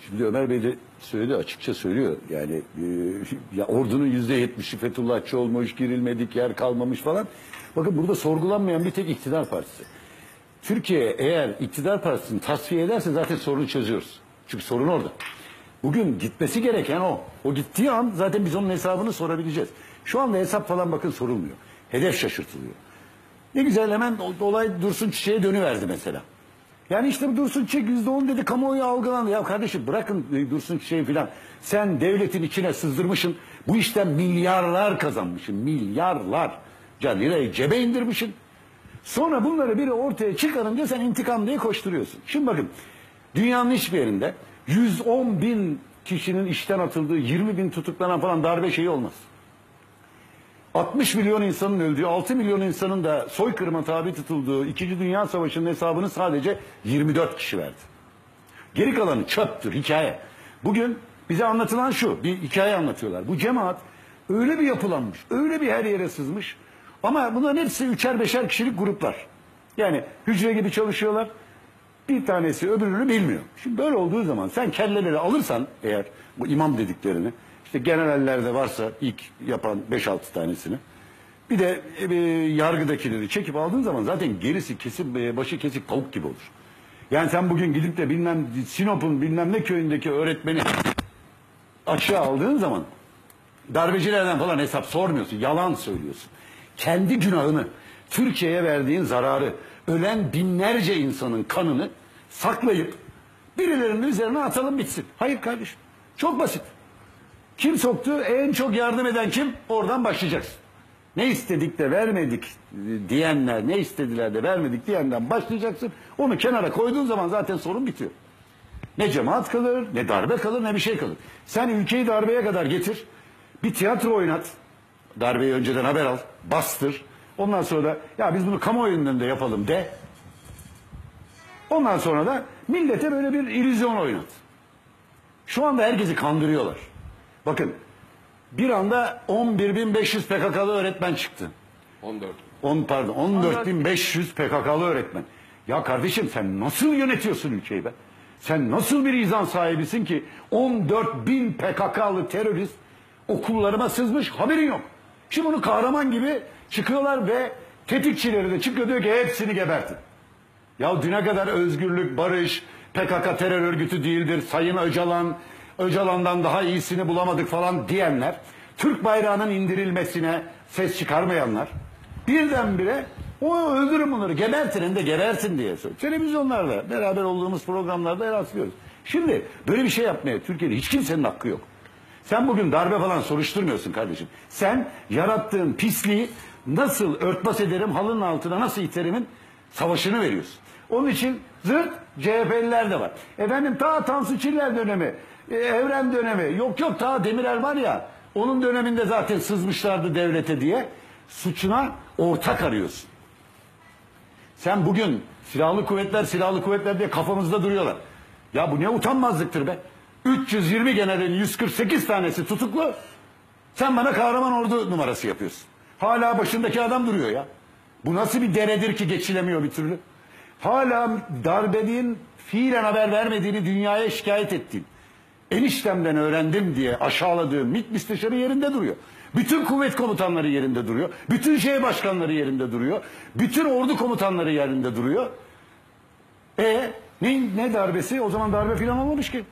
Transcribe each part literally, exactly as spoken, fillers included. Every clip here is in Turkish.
Şimdi Ömer Bey de söyledi, açıkça söylüyor. Yani e, ya ordunun yüzde yetmişi Fethullahçı olmuş, girilmedik yer kalmamış falan. Bakın burada sorgulanmayan bir tek iktidar partisi. Türkiye eğer iktidar partisini tasfiye ederse zaten sorunu çözüyoruz. Çünkü sorun orada. Bugün gitmesi gereken o. O gittiği an zaten biz onun hesabını sorabileceğiz. Şu anda hesap falan bakın sorulmuyor. Hedef şaşırtılıyor. Ne güzel hemen olay Dursun Çiçek'e dönüverdi mesela. Yani işte bu Dursun Çiçek yüzde on dedi, kamuoyu algılandı. Ya kardeşim bırakın Dursun Çiçek'i filan. Sen devletin içine sızdırmışsın. Bu işten milyarlar kazanmışsın. Milyarlar. Can lirayı cebe indirmişsin. Sonra bunları biri ortaya çıkarınca sen intikam diye koşturuyorsun. Şimdi bakın dünyanın hiçbir yerinde yüz on bin kişinin işten atıldığı, yirmi bin tutuklanan falan darbe şeyi olmaz. altmış milyon insanın öldüğü, altı milyon insanın da soykırıma tabi tutulduğu İkinci Dünya Savaşı'nın hesabını sadece yirmi dört kişi verdi. Geri kalanı çöptür, hikaye. Bugün bize anlatılan şu, bir hikaye anlatıyorlar. Bu cemaat öyle bir yapılanmış, öyle bir her yere sızmış. Ama bunların hepsi üçer beşer kişilik gruplar. Yani hücre gibi çalışıyorlar. Bir tanesi öbürünü bilmiyor. Şimdi böyle olduğu zaman sen kelleleri alırsan eğer bu imam dediklerini, işte generallerde varsa ilk yapan beş altı tanesini, bir de e, yargıdakileri çekip aldığın zaman zaten gerisi kesip e, başı kesik tavuk gibi olur. Yani sen bugün gidip de bilmem Sinop'un bilmem ne köyündeki öğretmeni açığa aldığın zaman darbecilerden falan hesap sormuyorsun. Yalan söylüyorsun. Kendi günahını, Türkiye'ye verdiğin zararı, ölen binlerce insanın kanını saklayıp birilerinin üzerine atalım bitsin. Hayır kardeşim. Çok basit. Kim soktu? En çok yardım eden kim? Oradan başlayacaksın. Ne istedik de vermedik diyenler, ne istediler de vermedik diyenden başlayacaksın. Onu kenara koyduğun zaman zaten sorun bitiyor. Ne cemaat kalır, ne darbe kalır, ne bir şey kalır. Sen ülkeyi darbeye kadar getir. Bir tiyatro oynat. Darbeyi önceden haber al. Bastır. Ondan sonra da ya biz bunu kamuoyundan da yapalım de. Ondan sonra da millete böyle bir illüzyon oynat. Şu anda herkesi kandırıyorlar. Bakın bir anda on bir bin beş yüz P K K'lı öğretmen çıktı. on dört. on pardon on dört bin beş yüz P K K'lı öğretmen. Ya kardeşim sen nasıl yönetiyorsun ülkeyi be? Sen nasıl bir izan sahibisin ki on dört bin P K K'lı terörist okullarıma sızmış, haberin yok. Şimdi bunu kahraman gibi çıkıyorlar ve tetikçileri de çıkıyor diyor ki hepsini gebertin. Ya düne kadar özgürlük, barış, P K K terör örgütü değildir, Sayın Öcalan, Öcalan'dan daha iyisini bulamadık falan diyenler, Türk bayrağının indirilmesine ses çıkarmayanlar, birdenbire o öldürün bunları, gebertin de gebertin diye söylüyor. Televizyonlarda, beraber olduğumuz programlarda rastlıyoruz. Şimdi böyle bir şey yapmaya Türkiye'de hiç kimsenin hakkı yok. Sen bugün darbe falan soruşturmuyorsun kardeşim. Sen yarattığın pisliği nasıl örtbas ederim, halının altına nasıl iterimin savaşını veriyorsun. Onun için zırt C H P'liler de var. Efendim ta Tansu Çiller dönemi, e, Evren dönemi, yok yok ta Demirel var ya, onun döneminde zaten sızmışlardı devlete diye suçuna ortak arıyorsun. Sen bugün silahlı kuvvetler, silahlı kuvvetler diye kafamızda duruyorlar. Ya bu ne utanmazlıktır be. üç yüz yirmi generalin yüz kırk sekiz tanesi tutuklu. Sen bana kahraman ordu numarası yapıyorsun. Hala başındaki adam duruyor ya. Bu nasıl bir deredir ki geçilemiyor bir türlü? Hala darbeliğin fiilen haber vermediğini dünyaya şikayet ettiğim, eniştemden öğrendim diye aşağıladığım MİT müsteşarı yerinde duruyor. Bütün kuvvet komutanları yerinde duruyor. Bütün şey başkanları yerinde duruyor. Bütün ordu komutanları yerinde duruyor. E ne, ne darbesi? O zaman darbe filan olmamış ki.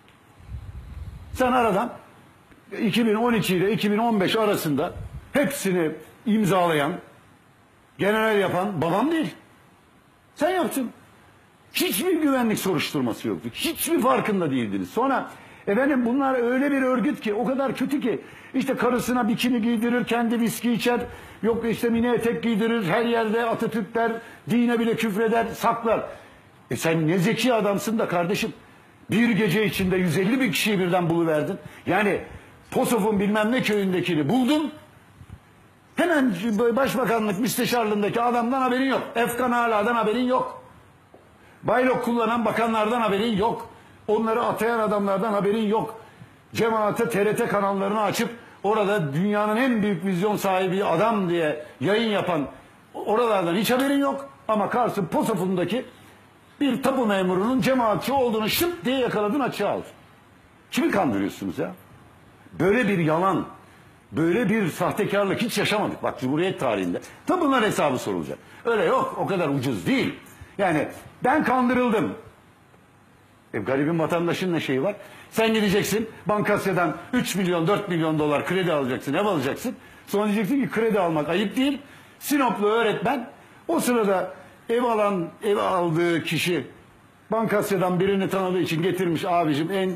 Sen aradan iki bin on iki ile iki bin on beş arasında hepsini imzalayan, general yapan babam değil. Sen yaptın. Hiçbir güvenlik soruşturması yoktu. Hiçbir farkında değildiniz. Sonra efendim bunlar öyle bir örgüt ki, o kadar kötü ki, işte karısına bikini giydirir, kendi viski içer, yok işte mini etek giydirir, her yerde Atatürk der, dine bile küfreder, saklar. E sen ne zeki adamsın da kardeşim. Bir gece içinde yüz elli bin kişiyi birden buluverdin. Yani Posof'un bilmem ne köyündekini buldun. Hemen başbakanlık müsteşarlığındaki adamdan haberin yok. Efkan Ala'dan haberin yok. Baylok kullanan bakanlardan haberin yok. Onları atayan adamlardan haberin yok. Cemaate T R T kanallarını açıp orada dünyanın en büyük vizyon sahibi adam diye yayın yapan oralardan hiç haberin yok. Ama Kars'ın Posof'undaki bir tapu memurunun cemaatçi olduğunu şıp diye yakaladın, açığa aldın. Kimi kandırıyorsunuz ya? Böyle bir yalan, böyle bir sahtekarlık hiç yaşamadık. Bak Cumhuriyet tarihinde. Tabi bunlar hesabı sorulacak. Öyle yok, o kadar ucuz değil. Yani ben kandırıldım. E, garibin vatandaşın ne şeyi var? Sen gideceksin Bankasya'dan üç milyon dört milyon dolar kredi alacaksın, ev alacaksın. Sonra diyeceksin ki kredi almak ayıp değil. Sinoplu öğretmen o sırada ev alan, ev aldığı kişi Bankasya'dan birini tanıdığı için getirmiş, abicim en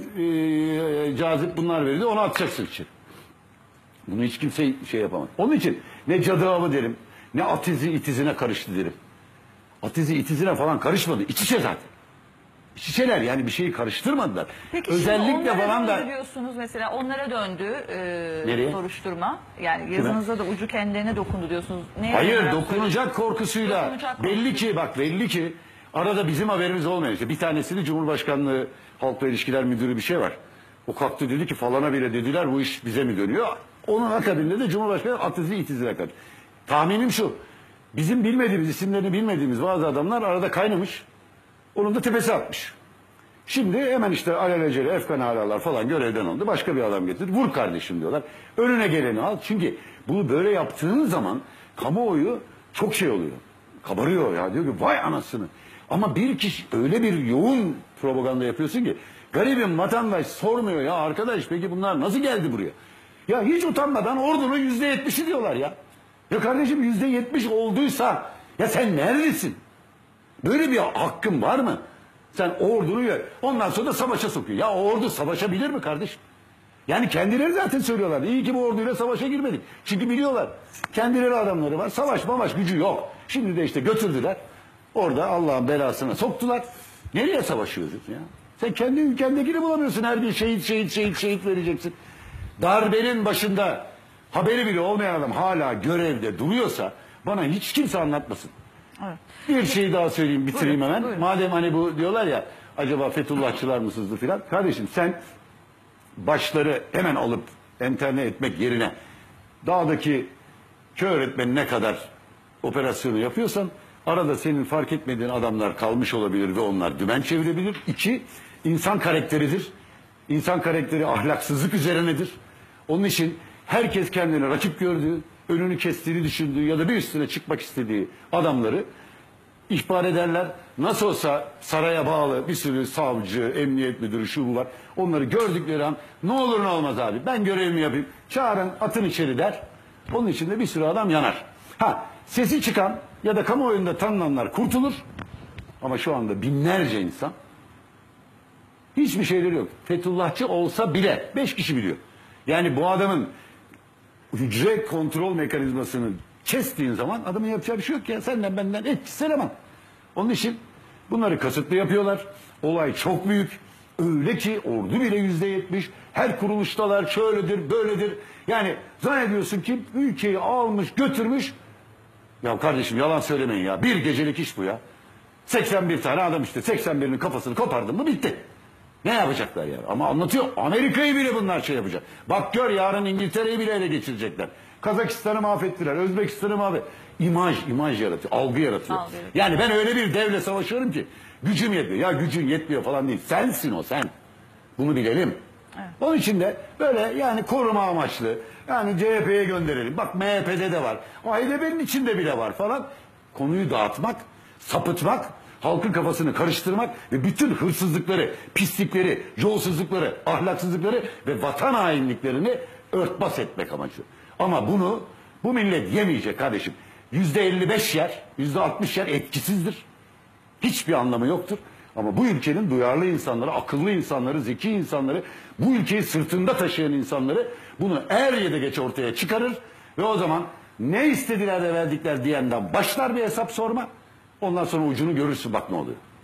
e, cazip bunlar verildi, onu atacaksın için. Bunu hiç kimse şey yapamaz. Onun için ne cadı avı derim, ne atizi itizine karıştı derim. Atizi itizine falan karışmadı. İç içe zaten. İç içeler, yani bir şeyi karıştırmadılar. Peki özellikle şimdi falan da diyorsunuz mesela, onlara döndü Nereye? e, soruşturma. Yani yazınızda da ucu kendilerine dokundu diyorsunuz. Neye hayır, olarak dokunacak korkusuyla. Dokunacak belli korkusuyla. ki bak belli ki arada bizim haberimiz olmayan işte bir tanesini Cumhurbaşkanlığı Halkla İlişkiler Müdürü bir şey var. O kalktı dedi ki falana bile dediler bu iş bize mi dönüyor? Onun akabinde de Cumhurbaşkanı atizi itizine kadar. Tahminim şu. Bizim bilmediğimiz, isimlerini bilmediğimiz bazı adamlar arada kaynamış. Onun da tepesi atmış. Şimdi hemen işte alelacele efkan halalar falan görevden alındı. Başka bir adam getirdi. Vur kardeşim diyorlar. Önüne geleni al. Çünkü bunu böyle yaptığın zaman kamuoyu çok şey oluyor. Kabarıyor ya. Diyor ki vay anasını. Ama bir kişi öyle bir yoğun propaganda yapıyorsun ki garibim vatandaş sormuyor ya arkadaş peki bunlar nasıl geldi buraya? Ya hiç utanmadan ordunun yüzde yetmişi diyorlar ya. Ya kardeşim yüzde yetmiş olduysa ya sen neredesin? Böyle bir hakkın var mı? Sen ordunu gör. Ondan sonra da savaşa sokuyor. Ya ordu savaşabilir mi kardeşim? Yani kendileri zaten söylüyorlar. İyi ki bu orduyla savaşa girmedik. Çünkü biliyorlar. Kendileri adamları var. Savaş mamaş gücü yok. Şimdi de işte götürdüler. Orada Allah'ın belasına soktular. Nereye savaşıyoruz ya? Sen kendi ülkendekini bulamıyorsun. Her gün şehit şehit şehit şehit vereceksin. Darbenin başında haberi bile olmayan adam hala görevde duruyorsa bana hiç kimse anlatmasın. Evet. Bir şey daha söyleyeyim, bitireyim Buyurun, hemen. buyurun. Madem hani bu diyorlar ya acaba Fethullahçılar mısınızdır filan. Kardeşim sen başları hemen alıp enterne etmek yerine dağdaki köy öğretmeni ne kadar operasyonu yapıyorsan arada senin fark etmediğin adamlar kalmış olabilir ve onlar dümen çevirebilir. İki, insan karakteridir. İnsan karakteri ahlaksızlık üzerinedir. Onun için herkes kendini rakip gördüğü, önünü kestiğini düşündüğü ya da bir üstüne çıkmak istediği adamları ihbar ederler. Nasıl olsa saraya bağlı bir sürü savcı, emniyet müdürü, şu bu var. Onları gördükleri an ne olur ne olmaz abi ben görevimi yapayım. Çağırın atın içeri der. Onun için de bir sürü adam yanar. Ha sesi çıkan ya da kamuoyunda tanınanlar kurtulur. Ama şu anda binlerce insan hiçbir şeyleri yok. Fethullahçı olsa bile beş kişi biliyor. Yani bu adamın hücre kontrol mekanizmasını kestiğin zaman adamın yapacağı bir şey yok ya. Senden benden etkisi eleman. Onun için bunları kasıtlı yapıyorlar. Olay çok büyük. Öyle ki ordu bile yüzde yetmiş. Her kuruluştalar şöyledir böyledir. Yani zannediyorsun ki ülkeyi almış götürmüş. Ya kardeşim yalan söylemeyin ya. Bir gecelik iş bu ya. seksen bir tane adam işte seksen birinin kafasını kopardın mı bitti. Ne yapacaklar yani? Ama anlatıyor. Amerika'yı bile bunlar şey yapacak. Bak gör yarın İngiltere'yi bile ele geçirecekler. Kazakistan'ı mahvettiler. Özbekistan'ı mahvettiler. İmaj, imaj yaratıyor. Algı yaratıyor. Algı. Yani ben öyle bir devle savaşıyorum ki gücüm yetmiyor. Ya gücün yetmiyor falan değil. Sensin o sen. Bunu bilelim. Evet. Onun için de böyle yani koruma amaçlı. Yani C H P'ye gönderelim. Bak M H P'de de var. A H D P'nin içinde bile var falan. Konuyu dağıtmak, sapıtmak, halkın kafasını karıştırmak ve bütün hırsızlıkları, pislikleri, yolsuzlukları, ahlaksızlıkları ve vatan hainliklerini örtbas etmek amacı. Ama bunu bu millet yemeyecek kardeşim. Yüzde elli beş yer, yüzde altmış yer etkisizdir. Hiçbir anlamı yoktur. Ama bu ülkenin duyarlı insanları, akıllı insanları, zeki insanları, bu ülkeyi sırtında taşıyan insanları bunu er ya da geç ortaya çıkarır. Ve o zaman ne istediler de verdikler diyenden başlar bir hesap sorma. Ondan sonra ucunu görürsün bak ne oluyor.